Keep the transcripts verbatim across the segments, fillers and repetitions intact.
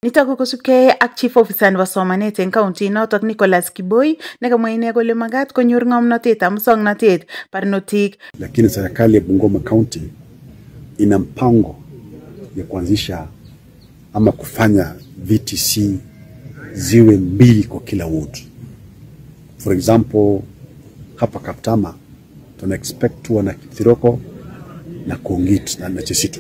Nitok ko kosubkei ak Chief Officer nebo somanet eng county notok Nicholas Kiboi nekamwa ine kole magat konyor ng'omnotetab musongnotet barnotik. Lakini serikali ya Bungoma County ina mpango ya kuanzisha ama kufanya V T C ziwe mbili kwa kila ward. For example, hapa Kaptama tuna expect tuwa na Kithiroko na Kongit na Chesitu.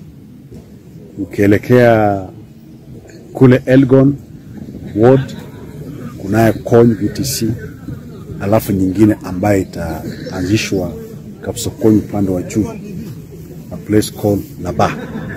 Ukielekea kule Elgon ward kunaye Kony V T C, alafu nyingine ambaye itaanzishwa Kapsokony upande wa juu, a place called Laba.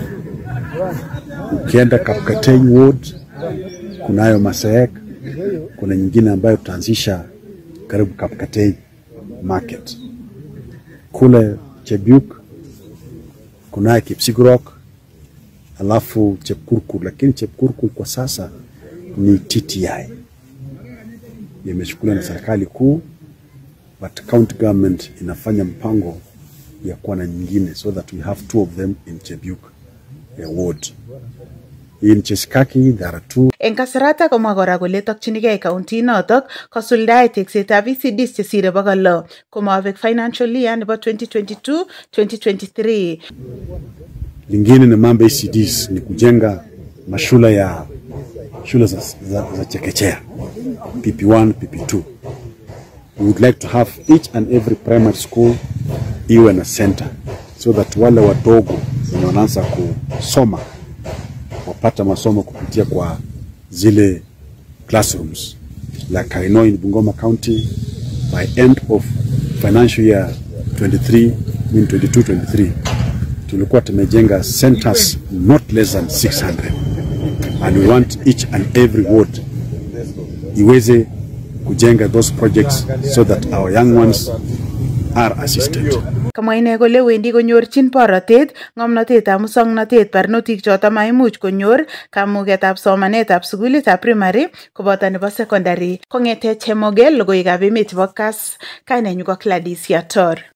Ukienda Kapkateny ward kunayo Masaek, kuna nyingine ambayo tutaanzisha karibu Kapkateny market. Kule Chebiuk kunaye Kipsigurok, alafu Chepkurkur, lakini Chepkurkur kwa sasa ni T T I. Imechukuliwa na serikali kuu, but county government inafanya mpango ya kuwa na nyingine so that we have two of them in Chebiuk uh, ward. In Chesikaki there are two. Eng kasarata komwa kora kole tokchinigei county notok kosuldae teksetab V C Ds chesire bokol lo komabek financial year nebo twenty twenty-two twenty twenty-three. Lingine ni mambo V C Ds ni kujenga mashule ya shule za, za, za chekechea P P one, P P two. We would like to have each and every primary school iwe na center so that wale wadogo wenye wanaanza kusoma wapata masomo kupitia kwa zile classrooms. Like I know in Bungoma County, by end of financial year twenty-three, I mean twenty-two twenty-three, tulikuwa tumejenga centers not less than six hundred, and we want each and every ward iweze kujenga those projects so that our young ones are assisted. Kamwa ine kole wendi konyorchin borotet ng'omnotetab musongnotet barnotik choto maimuch konyor kamugetab somanetab sukulitab primary koboto nebo secondary. Kong'ete Chemogel logoiwekab emet chebo Kass, kainenyu ko Gladys Yator.